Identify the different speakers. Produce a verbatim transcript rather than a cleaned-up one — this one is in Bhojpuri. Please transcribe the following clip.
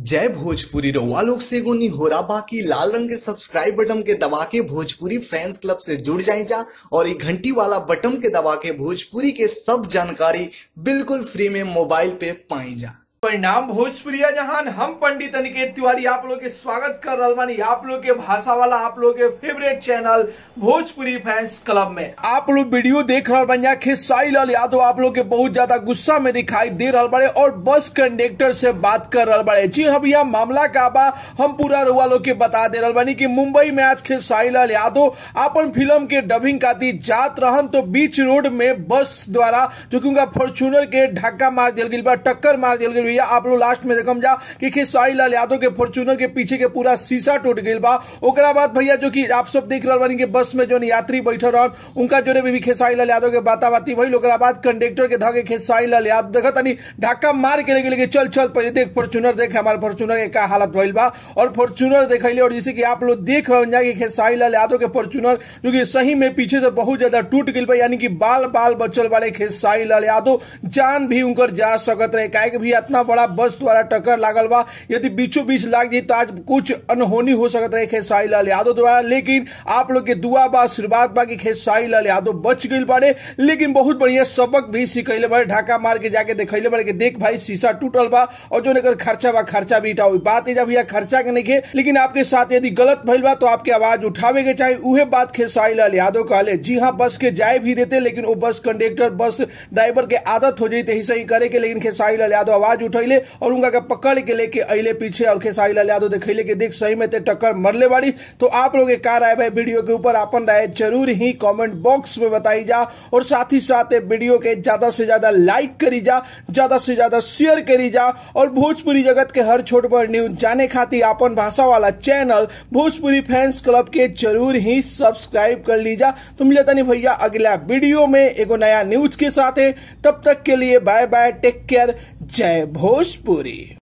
Speaker 1: जय भोजपुरी रउआ लोग से एगो निहोरा बाकी लाल रंग के सब्सक्राइब बटन के दबा के भोजपुरी फैंस क्लब से जुड़ जाए जा और ये घंटी वाला बटन के दबा के भोजपुरी के सब जानकारी बिल्कुल फ्री में मोबाइल पे पाई जा।
Speaker 2: परिणाम भोजपुरिया जहान हम पंडित अनिकेत तिवारी आप लोग के स्वागत कर रहा बानी आप लोग के भाषा वाला आप लोग के favourite channel Bhojpuri fans club में। आप लोग वीडियो देख रहे बन खेसारी लाल यादव आप लोग के बहुत ज्यादा गुस्सा में दिखाई दे रहा बड़े और बस कंडक्टर से बात कर रहा बड़े। जी हम यहाँ मामला का बा हम पूरा रुआ लोग के बता दे रहा बानी कि मुंबई में आज खेसारी लाल यादव अपन फिल्म के डबिंग खातिर जात रहन तो बीच रोड में बस द्वारा जो कि उनका फॉर्च्यूनर के धक्का मार दिया गया, टक्कर मार दिया गया। आप लोग लास्ट में देखम जा कि खेसारी लाल यादव के फॉर्च्यूनर के पीछे के पूरा शीशा टूट गई बा। ओकरा बाद भैया जो कि आप सब देख रहे बानी कि बस में जो यात्री बैठल रहन उनका जोरे भी खेसारी लाल यादव के बाता बाती भइल। ओकरा बाद कंडक्टर के धके खेसारी लाल यादव देखत तनी धक्का मार के लगे चल चल पहले देख फॉर्च्यूनर देख हमारे फॉर्च्यूनर के का हालत भइल बा और फॉर्च्यूनर देखैले और जैसे कि आप लोग देख रहे हैं कि खेसारी लाल यादव के फॉर्च्यूनर जो कि सही में पीछे से बहुत ज्यादा टूट गई बा, यानी कि बाल बाल बचल वाले खेसारी लाल यादव जान भी उनकर जा सकत रहे काहे भी इतना बड़ा बस द्वारा टक्कर लागल बा। यदि बीचों बीच लाग जाए तो आज कुछ अनहोनी हो सकत रहे खेसारी लाल यादव द्वारा, लेकिन आप लोग के दुआ बा आशीर्वाद बा कि खेसारी लाल यादव बच गई बारे। लेकिन बहुत बढ़िया सबक भी सिखैले बारे, ढाका मार के जाके देखैले बारे कि देख भाई शीशा टूटल बा और जो नकर खर्चा बा खर्चा भी उठाओ। बात है जब भैया खर्चा के नहीं के, लेकिन आपके साथ यदि गलत भइल बा तो आपकी आवाज उठावे के चाहिए। उहे बात खेसारी लाल यादव कहले। जी हाँ बस के जाए भी देते लेकिन वो बस कंडक्टर बस ड्राइवर के आदत हो जाती ही सही करे के, लेकिन खेसारी लाल यादव आवाज उठैले और उनका पकड़ के लेके अइले पीछे और खेसारी लाल यादव देखैले के देख सही में ते टक्कर मरले बाड़ी। तो आप लोग का राय भाई वीडियो के ऊपर अपन राय जरूर ही कमेंट बॉक्स में बताई जा और साथ ही साथ वीडियो के ज्यादा से ज्यादा लाइक करी जा, ज्यादा से ज्यादा शेयर करी जा और भोजपुरी जगत के हर छोट बड़ न्यूज जाने खातिर अपन भाषा वाला चैनल भोजपुरी फैंस क्लब के जरूर ही सब्सक्राइब कर लीजा। तो मिले तनी भैया अगला वीडियो में एगो नया न्यूज के साथ है, तब तक के लिए बाय बाय, टेक केयर, जय भोजपुरी।